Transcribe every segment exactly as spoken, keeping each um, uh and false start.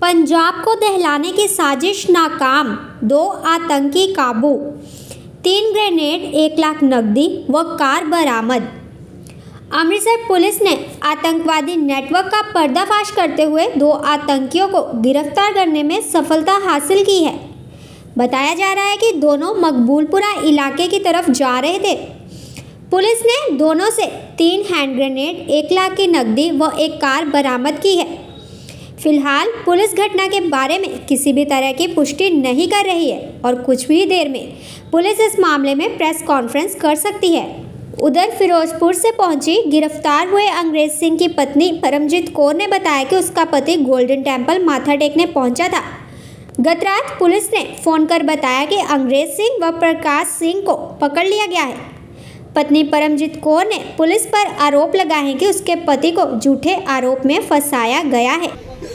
पंजाब को दहलाने की साजिश नाकाम, दो आतंकी काबू, तीन ग्रेनेड, एक लाख नकदी व कार बरामद। अमृतसर पुलिस ने आतंकवादी नेटवर्क का पर्दाफाश करते हुए दो आतंकियों को गिरफ्तार करने में सफलता हासिल की है। बताया जा रहा है कि दोनों मकबूलपुरा इलाके की तरफ जा रहे थे। पुलिस ने दोनों से तीन हैंड ग्रेनेड, एक लाख की नकदी व एक कार बरामद की है। फिलहाल पुलिस घटना के बारे में किसी भी तरह की पुष्टि नहीं कर रही है और कुछ भी देर में पुलिस इस मामले में प्रेस कॉन्फ्रेंस कर सकती है। उधर फिरोजपुर से पहुंची गिरफ्तार हुए अंग्रेज सिंह की पत्नी परमजीत कौर ने बताया कि उसका पति गोल्डन टेम्पल माथा टेकने पहुंचा था। गत रात पुलिस ने फोन कर बताया कि अंग्रेज सिंह व प्रकाश सिंह को पकड़ लिया गया है। पत्नी परमजीत कौर ने पुलिस पर आरोप लगाए हैं कि उसके पति को झूठे आरोप में फंसाया गया है।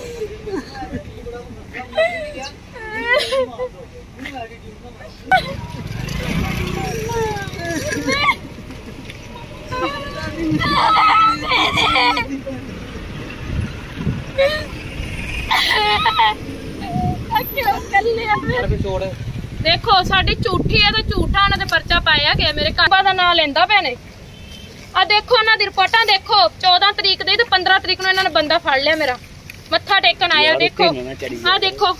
देखो साडी झूठी है तो झूठा उन्होंने परचा पाया गया, मेरे घर का नाम लेंदा पे ने। आ देखो उन्होंने दी रिपोर्टां देखो, चौदह तरीक दी ते पंद्रह तरीक नूं इन्होंने बंदा फड़ लिया मेरा, मत्था टेकन आया। देखो हाँ देखो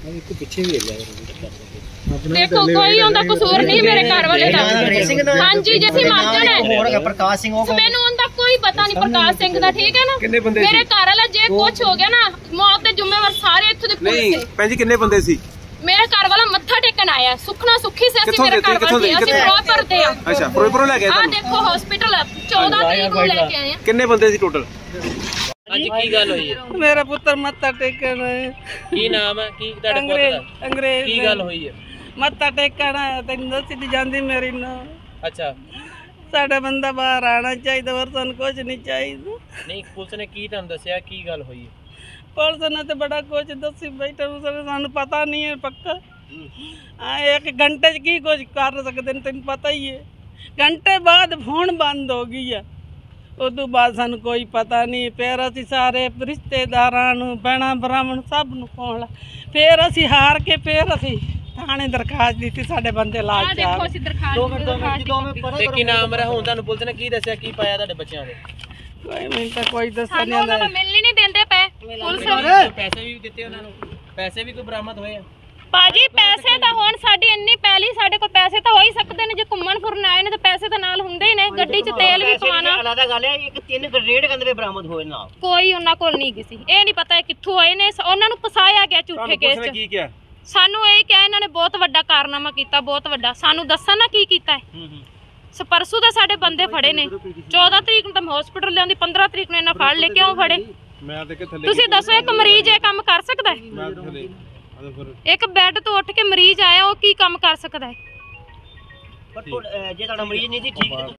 देखो कोई उनका कसूर नहीं मेरे घर वाले दा। हाँ जी जैसी माजन है प्रकाश सिंह मैनू उनका कोई पता नहीं, प्रकाश सिंह दा ठीक है ना। मेरे घर वाला जे कुछ हो गया ना मौत दे जिम्मेवार सारे इत्थों दे पुलिस है। भैन जी किन्ने बंदे सी? मेरे घर वाला मत्था टेकन आया, सुखना सुखी से असि मेरे घर वाले असि प्रॉपर दे आ। अच्छा फिरोजपुरों लेके आए? हां देखो हॉस्पिटल चौदह तरीक को लेके आए हैं। किन्ने बंदे सी टोटल? आज की गल हुई है? मेरा पुत्र मत्था टेकन है। की नाम है की ਤੁਹਾਡੇ अंग्रेज ਪੁੱਤ ਦਾ? अंग्रेज ਕੀ ਗੱਲ ਹੋਈ ਹੈ? मत्था टेकन आया तैनूं दसी दी जांदी मेरी ना। अच्छा साडा बंदा बाहर आना चाहिए और सानूं कुछ नहीं चाहिए। नहीं पुलिस ने की ਤੁਹਾਨੂੰ ਦੱਸਿਆ ਕੀ ਗੱਲ ਹੋਈ ਹੈ? पुलिस ने तो बड़ा कुछ दसी बैठा सानूं पता नहीं है पक्का। हाँ एक घंटे च की कुछ कर सकते तेन पता ही है। घंटे बाद फोन बंद हो गई है, उदू बाद सानूं कोई पता नहीं। फिर असीं सारे रिश्तेदारां नूं भैणां भरावां नूं सब नूं फोन ला, फिर असीं हार के फिर असीं थाने दरखास्त दी थी साडे बंदे लाल आ देखो ਅਸੀਂ ਦਰਖਾਸਤ ਤੇ ਕੀ ਨਾਮ ਰਿਹਾ ਹੁਣ ਤੁਹਾਨੂੰ ਪੁਲਿਸ ਨੇ ਕੀ ਦੱਸਿਆ ਕੀ ਪਾਇਆ ਤੁਹਾਡੇ ਬੱਚਿਆਂ ਦੇ? कोई मैं तो कोई दस ਸਾਨੂੰ ਉਹਨਾਂ ਨੂੰ ਮਿਲਣੀ ਨਹੀਂ ਦਿੰਦੇ ਪਏ ਪੁਲਿਸ। ਪੈਸੇ ਵੀ ਦਿੱਤੇ ਉਹਨਾਂ ਨੂੰ? ਪੈਸੇ ਵੀ ਕੋਈ ਬਰਾਮਦ ਹੋਏ ਆ? ਭਾਜੀ ਪੈਸੇ ਤਾਂ ਹੁਣ ਸਾਡੀ ਇੰਨੀ ਪਹਿਲੀ ਸਾਡੇ ਕੋਲ ਪੈਸੇ ਤਾਂ ਹੋ ਹੀ ਸਕਦੇ ਨੇ, ਜੇ ਘੁੰਮਣ ਫਿਰਨ ਆਏ ਨੇ ਤਾਂ ਪੈਸੇ ਤਾਂ ਨਾਲ ਹੁੰਦੇ ਹੀ ਨੇ, ਗੱਡੀ 'ਚ ਤੇਲ ਵੀ ਪਵਾਉਣਾ। ਅਲੱਗ ਗੱਲ ਹੈ ਇੱਕ ਤਿੰਨ ਗ੍ਰੇਡ ਕੰਦੇ ਬਰਾਮਦ ਹੋਏ ਨਾਲ, ਕੋਈ ਉਹਨਾਂ ਕੋਲ ਨਹੀਂ ਗਈ ਸੀ। ਇਹ ਨਹੀਂ ਪਤਾ ਇਹ ਕਿੱਥੋਂ ਆਏ ਨੇ, ਉਹਨਾਂ ਨੂੰ ਫਸਾਇਆ ਗਿਆ ਝੂਠੇ ਕੇਸ 'ਚ। ਕੀ ਕਿਹਾ ਸਾਨੂੰ ਇਹ ਕਿਹਾ ਇਹਨਾਂ ਨੇ ਬਹੁਤ ਵੱਡਾ ਕਾਰਨਾਮਾ ਕੀਤਾ, ਬਹੁਤ ਵੱਡਾ। ਸਾਨੂੰ ਦੱਸਣ ਨਾ ਕੀ ਕੀਤਾ ਹੈ। ਸਪਰਸੂ ਦਾ ਸਾਡੇ ਬੰਦੇ ਫੜੇ ਨੇ, ਚੌਦਹ ਤਰੀਕ ਨੂੰ ਤਾਂ ਹਸਪੀਟਲ ਲਿਆਂਦੀ, ਪੰਦਰਾਂ ਤਰੀਕ ਨੂੰ ਇਹਨਾਂ ਫੜ ਲੈ ਕਿਉਂ ਫੜੇ? ਤੁਸੀਂ ਦੱਸੋ ਇੱਕ ਮਰੀਜ਼ ਇਹ ਕੰਮ ਕਰ ਸਕਦਾ ਹੈ? ਇੱਕ ਬੈੱਡ ਤੋਂ ਉੱਠ ਕੇ ਮਰੀਜ਼ ਆਇਆ ਉਹ ਕੀ ਕੰਮ ਕਰ ਸਕਦਾ ਹੈ? ਪਰ ਜੇ ਤੁਹਾਡਾ ਮਰੀਜ਼ ਨਹੀਂ ਸੀ ਠੀਕ